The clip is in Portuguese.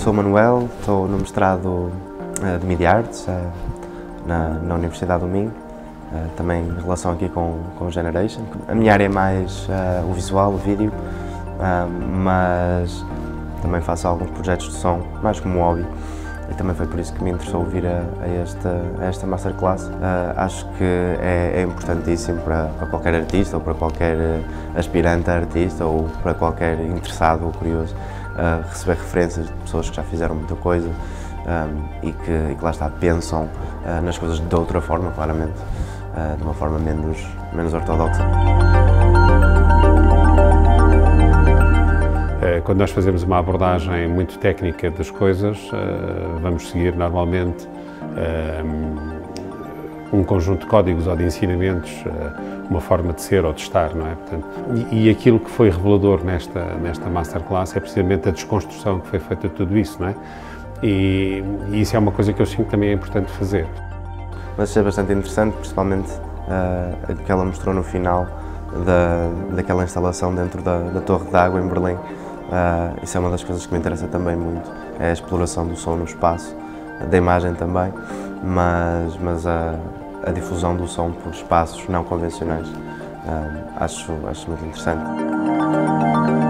Sou Manuel, estou no mestrado de Media Arts na Universidade do Minho, também em relação aqui com o Generation. A minha área é mais o visual, o vídeo, mas também faço alguns projetos de som, mais como hobby. E também foi por isso que me interessou vir a esta Masterclass. Acho que é importantíssimo para qualquer artista ou para qualquer aspirante a artista ou para qualquer interessado ou curioso receber referências de pessoas que já fizeram muita coisa e que lá está, pensam nas coisas de outra forma, claramente, de uma forma menos ortodoxa. Quando nós fazemos uma abordagem muito técnica das coisas, vamos seguir normalmente um conjunto de códigos ou de ensinamentos, uma forma de ser ou de estar, não é? Portanto, e aquilo que foi revelador nesta Masterclass é precisamente a desconstrução que foi feita de tudo isso, não é? E isso é uma coisa que eu sinto que também é importante fazer. Mas isso é bastante interessante, principalmente o que ela mostrou no final daquela instalação dentro da Torre d'Água em Berlim. Isso é uma das coisas que me interessa também muito, é a exploração do som no espaço, da imagem também, mas a difusão do som por espaços não convencionais. Acho muito interessante.